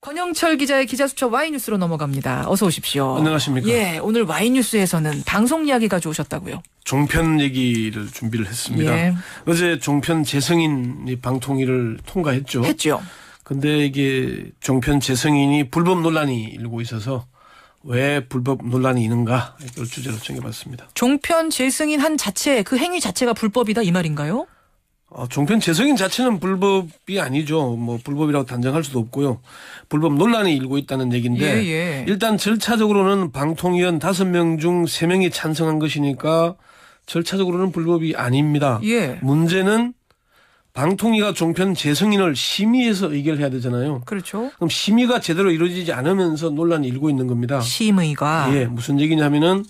권영철 기자의 기자수첩 Y뉴스로 넘어갑니다. 어서 오십시오. 안녕하십니까. 예, 오늘 Y뉴스에서는 방송 이야기 가져오셨다고요. 종편 얘기를 준비를 했습니다. 예. 어제 종편 재승인이 방통위를 통과했죠. 했죠. 근데 이게 종편 재승인이 불법 논란이 일고 있어서 왜 불법 논란이 있는가 이걸 주제로 정해봤습니다. 종편 재승인 한 자체, 그 행위 자체가 불법이다 이 말인가요? 종편 재승인 자체는 불법이 아니죠. 뭐 불법이라고 단정할 수도 없고요. 불법 논란이 일고 있다는 얘기인데 예. 일단 절차적으로는 방통위원 5명 중 3명이 찬성한 것이니까 절차적으로는 불법이 아닙니다. 예. 문제는 방통위가 종편 재승인을 심의해서 의결해야 되잖아요. 그렇죠. 그럼 심의가 제대로 이루어지지 않으면서 논란이 일고 있는 겁니다. 심의가. 예, 무슨 얘기냐면은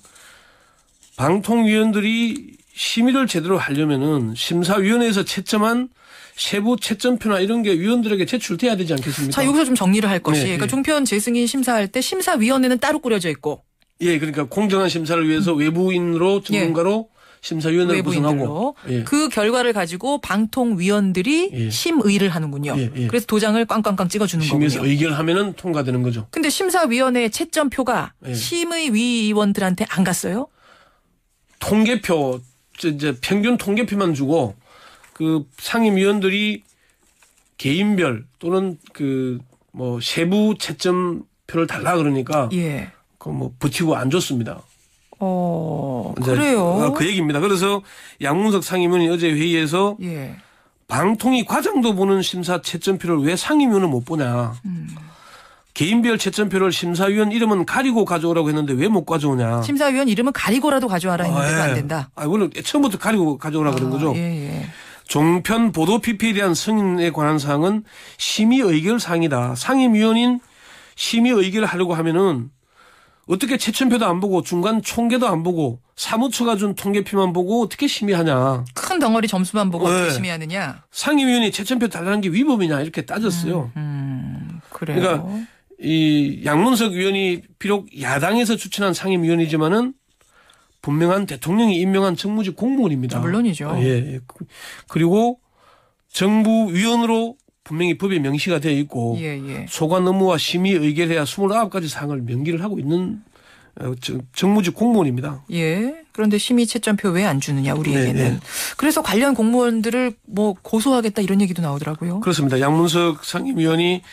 방통위원들이 심의를 제대로 하려면은 심사위원회에서 채점한 세부 채점표나 이런 게 위원들에게 제출돼야 되지 않겠습니까? 자, 여기서 좀 정리를 할 것이. 네, 그러니까 네. 종편 재승인 심사할 때 심사위원회는 따로 꾸려져 있고. 예, 그러니까 공정한 심사를 위해서 외부인으로 전문가로 심사위원회를 구성하고 외부인들로. 예. 그 결과를 가지고 방통위원들이 예. 심의를 하는군요. 예. 그래서 도장을 꽝꽝꽝 찍어주는 심의에서 거군요. 의결하면은 통과되는 거죠. 근데 심사위원회 채점표가 예. 심의위원들한테 안 갔어요? 통계표 이제 평균 통계표만 주고 그 상임위원들이 개인별 또는 그 뭐 세부 채점표를 달라 그러니까 예. 그 뭐 붙이고 안 줬습니다. 이제 그래요. 그 얘기입니다. 그래서 양문석 상임위원이 어제 회의에서 예. 방통위 과장도 보는 심사 채점표를 왜 상임위원은 못 보냐. 개인별 채점표를 심사위원 이름은 가리고 가져오라고 했는데 왜 못 가져오냐. 심사위원 이름은 가리고라도 가져와라 했는데도 안 된다. 원래 처음부터 가리고 가져오라 그런 거죠. 예. 종편 보도 PP에 대한 승인에 관한 사항은 심의 의결 사항이다. 상임위원인 심의 의결을 하려고 하면은 어떻게 채점표도 안 보고 중간 총계도 안 보고 사무처가 준 통계표만 보고 어떻게 심의하냐. 큰 덩어리 점수만 보고 어떻게 네. 심의하느냐. 상임위원이 채점표 달라는 게 위법이냐 이렇게 따졌어요. 그래요. 그러니까 이 양문석 위원이 비록 야당에서 추천한 상임위원이지만은 분명한 대통령이 임명한 정무직 공무원입니다. 물론이죠. 예. 그리고 정부 위원으로 분명히 법에 명시가 되어 있고 예. 소관 업무와 심의 의결해야 29가지 사항을 명기를 하고 있는 정무직 공무원입니다. 예. 그런데 심의 채점표 왜 안 주느냐 우리에게는. 네. 그래서 관련 공무원들을 뭐 고소하겠다 이런 얘기도 나오더라고요. 그렇습니다. 양문석 상임위원이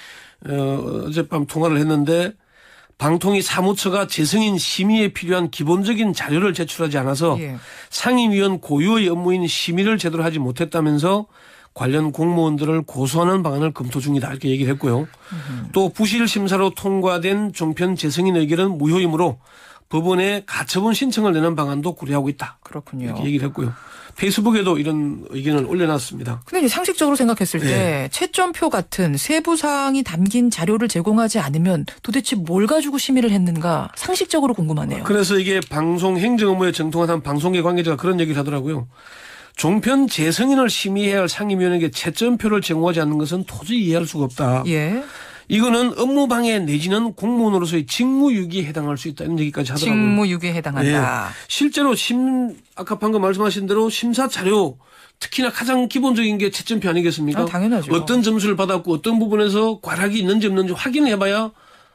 어젯밤 통화를 했는데 방통위 사무처가 재승인 심의에 필요한 기본적인 자료를 제출하지 않아서 예. 상임위원 고유의 업무인 심의를 제대로 하지 못했다면서 관련 공무원들을 고소하는 방안을 검토 중이다 이렇게 얘기를 했고요. 또 부실 심사로 통과된 종편 재승인 의결은 무효이므로 법원에 가처분 신청을 내는 방안도 고려하고 있다. 그렇군요. 이렇게 얘기를 했고요. 페이스북에도 이런 의견을 올려놨습니다. 근데 이제 상식적으로 생각했을 때 채점표 같은 세부 사항이 담긴 자료를 제공하지 않으면 도대체 뭘 가지고 심의를 했는가 상식적으로 궁금하네요. 그래서 이게 방송 행정 업무에 정통한 한 방송계 관계자가 그런 얘기를 하더라고요. 종편 재승인을 심의해야 할 상임위원에게 채점표를 제공하지 않는 것은 도저히 이해할 수가 없다. 예. 이거는 업무방해 내지는 공무원으로서의 직무유기에 해당할 수 있다 이런 얘기까지 하더라고요. 직무유기에 해당한다. 예. 실제로 아까 방금 말씀하신 대로 심사 자료 특히나 가장 기본적인 게 채점표 아니겠습니까? 당연하죠. 어떤 점수를 받았고 어떤 부분에서 과락이 있는지 없는지 확인해봐야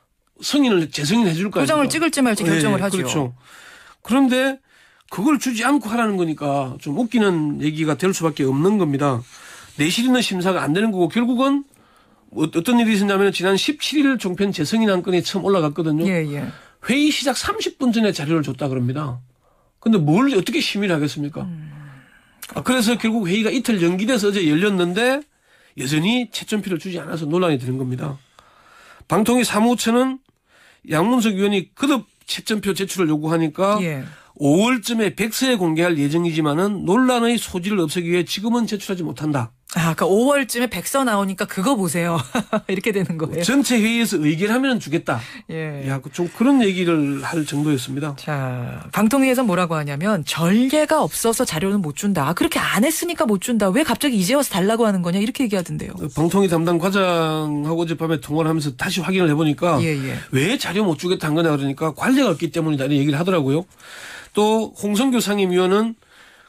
재승인해 줄 거예요. 도장을 찍을지 말지 결정을 하죠. 그렇죠. 그런데 그걸 주지 않고 하라는 거니까 좀 웃기는 얘기가 될 수밖에 없는 겁니다. 내실 있는 심사가 안 되는 거고 결국은 어떤 일이 있었냐면 지난 17일 종편 재승인 안건이 처음 올라갔거든요. 예. 회의 시작 30분 전에 자료를 줬다 그럽니다. 근데 뭘 어떻게 심의를 하겠습니까? 그래서 결국 회의가 이틀 연기돼서 어제 열렸는데 여전히 채점표를 주지 않아서 논란이 되는 겁니다. 방통위 사무처는 양문석 위원이 거듭 채점표 제출을 요구하니까 예. 5월쯤에 백서에 공개할 예정이지만은 논란의 소지를 없애기 위해 지금은 제출하지 못한다. 그러니까 5월쯤에 백서 나오니까 그거 보세요. 이렇게 되는 거예요. 전체 회의에서 의결하면 주겠다. 예. 좀 그런 얘기를 할 정도였습니다. 자, 방통위에서 뭐라고 하냐면 전례가 없어서 자료는 못 준다. 그렇게 안 했으니까 못 준다. 왜 갑자기 이제 와서 달라고 하는 거냐 이렇게 얘기하던데요. 방통위 담당 과장하고 어젯밤에 통화를 하면서 다시 확인을 해보니까 예. 왜 자료 못 주겠다 한 거냐 그러니까 관례가 없기 때문이다 이런 얘기를 하더라고요. 또 홍성규 상임위원은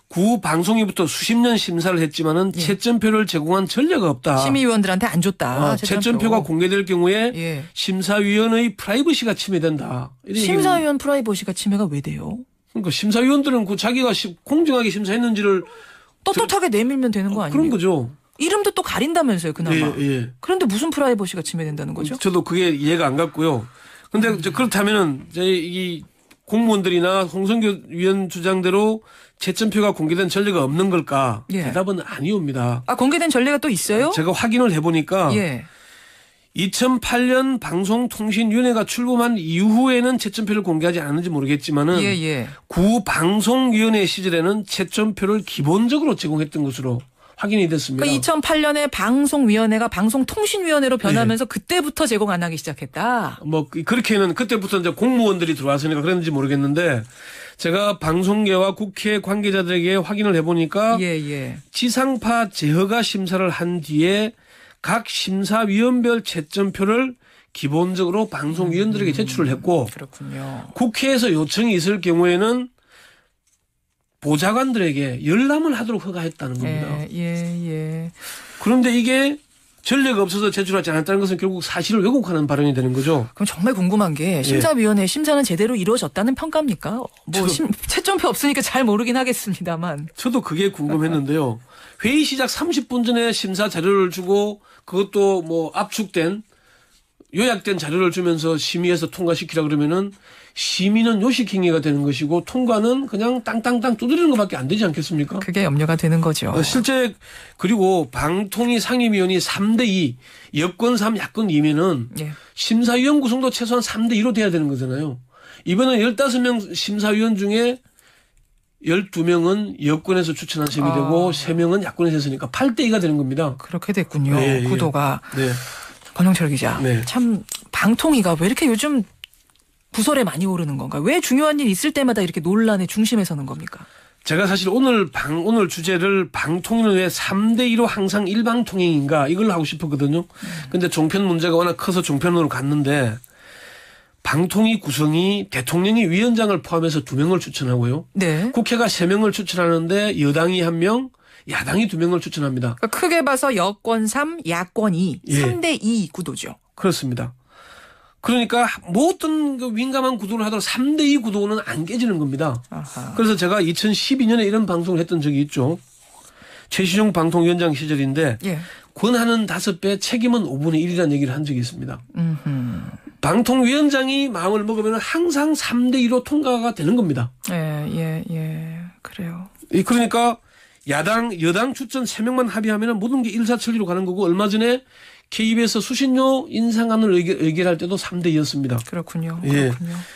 구 방송위부터 수십 년 심사를 했지만은 예. 채점표를 제공한 전례가 없다. 심의위원들한테 안 줬다. 채점표가 공개될 경우에 예. 심사위원의 프라이버시가 침해된다. 심사위원 프라이버시가 침해가 왜 돼요? 그러니까 심사위원들은 그 자기가 공정하게 심사했는지를 떳떳하게 내밀면 되는 거 아니에요? 그런 거죠. 이름도 또 가린다면서요, 그나마. 예, 예. 그런데 무슨 프라이버시가 침해된다는 거죠? 저도 그게 이해가 안 갔고요. 근데 그렇다면은 이 공무원들이나 홍성교 위원 주장대로 채점표가 공개된 전례가 없는 걸까? 예. 대답은 아니옵니다. 아, 공개된 전례가 또 있어요? 제가 확인을 해보니까 예. 2008년 방송통신위원회가 출범한 이후에는 채점표를 공개하지 않았는지 모르겠지만은 예, 예. 구 방송위원회 시절에는 채점표를 기본적으로 제공했던 것으로 확인이 됐습니다. 그러니까 2008년에 방송위원회가 방송통신위원회로 변하면서 그때부터 제공 안 하기 시작했다. 뭐 그렇게는 그때부터 이제 공무원들이 들어왔으니까 그랬는지 모르겠는데 제가 방송계와 국회 관계자들에게 확인을 해보니까 예, 예. 지상파 제허가 심사를 한 뒤에 각 심사위원별 채점표를 기본적으로 방송위원들에게 제출을 했고 그렇군요. 국회에서 요청이 있을 경우에는 보좌관들에게 열람을 하도록 허가했다는 겁니다. 예, 예. 그런데 이게 전례가 없어서 제출하지 않았다는 것은 결국 사실을 왜곡하는 발언이 되는 거죠. 그럼 정말 궁금한 게 심사위원회 심사는 제대로 이루어졌다는 평가입니까? 뭐 채점표 없으니까 잘 모르긴 하겠습니다만. 저도 그게 궁금했는데요. 회의 시작 30분 전에 심사 자료를 주고 그것도 뭐 압축된 요약된 자료를 주면서 심의해서 통과시키라 그러면은 심의는 요식 행위가 되는 것이고 통과는 그냥 땅땅땅 두드리는 것밖에 안 되지 않겠습니까? 그게 염려가 되는 거죠. 실제 그리고 방통위 상임위원이 3대2 여권 3 야권 2면은 예. 심사위원 구성도 최소한 3대2로 돼야 되는 거잖아요. 이번에 15명 심사위원 중에 12명은 여권에서 추천한 셈이 되고 3명은 야권에서 했으니까 8대2가 되는 겁니다. 그렇게 됐군요. 네, 구도가. 네. 권영철 기자. 네. 참 방통위가 왜 이렇게 요즘 부설에 많이 오르는 건가? 왜 중요한 일 있을 때마다 이렇게 논란의 중심에 서는 겁니까? 제가 사실 오늘 주제를 방통위는 왜 3대2로 항상 일방통행인가 이걸 하고 싶었거든요. 근데 종편 문제가 워낙 커서 종편으로 갔는데 방통위 구성이 대통령이 위원장을 포함해서 2명을 추천하고요. 네. 국회가 3명을 추천하는데 여당이 1명, 야당이 2명을 추천합니다. 그러니까 크게 봐서 여권 3, 야권 2, 예. 3대2 구도죠. 그렇습니다. 그러니까 뭐 어떤 그 민감한 구도를 하더라도 3대2 구도는 안 깨지는 겁니다. 아하. 그래서 제가 2012년에 이런 방송을 했던 적이 있죠. 최시중 방통위원장 시절인데 예. 권한은 5배, 책임은 5분의 1이라는 얘기를 한 적이 있습니다. 음흠. 방통위원장이 마음을 먹으면 항상 3대2로 통과가 되는 겁니다. 예. 그래요. 그러니까 여당 추천 3명만 합의하면 모든 게 일사천리로 가는 거고 얼마 전에 KBS 수신료 인상안을 의결할 때도 3대2였습니다. 그렇군요. 예.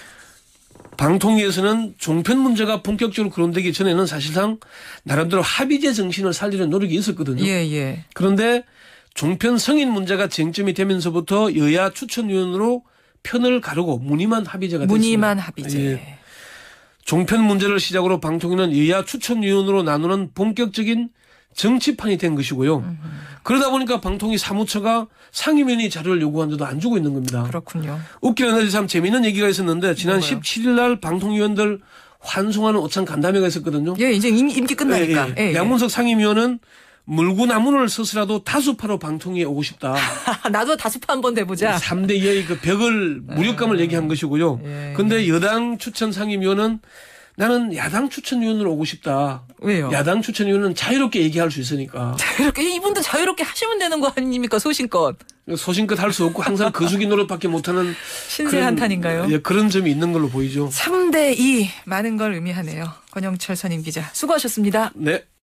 방통위에서는 종편 문제가 본격적으로 거론되기 전에는 사실상 나름대로 합의제 정신을 살리는 노력이 있었거든요. 예. 그런데 종편 승인 문제가 쟁점이 되면서부터 여야 추천위원으로 편을 가르고 무늬만 합의제가 됐습니다. 무늬만 합의제. 예. 종편 문제를 시작으로 방통위는 여야 추천위원으로 나누는 본격적인 정치판이 된 것이고요. 그러다 보니까 방통위 사무처가 상임위원회 자료를 요구하는데도 안 주고 있는 겁니다. 그렇군요. 웃기는 참 재미있는 얘기가 있었는데 지난 뭐가요? 17일 날 방통위원들 환송하는 오찬 간담회가 있었거든요. 예, 이제 임기 끝나니까. 예. 양문석 상임위원은 물고 나무를 서서라도 다수파로 방통위에 오고 싶다. 나도 다수파 한번 내보자. 3대2의 그 벽을 무력감을 얘기한 것이고요. 그런데 여당 추천 상임위원은 나는 야당 추천위원으로 오고 싶다. 왜요? 야당 추천위원은 자유롭게 얘기할 수 있으니까. 자유롭게 이분도 자유롭게 하시면 되는 거 아닙니까? 소신껏. 소신껏 할 수 없고 항상 거수기 노릇밖에 못하는 신세 한탄인가요? 예, 그런 점이 있는 걸로 보이죠. 3대2 많은 걸 의미하네요. 권영철 선임 기자 수고하셨습니다. 네.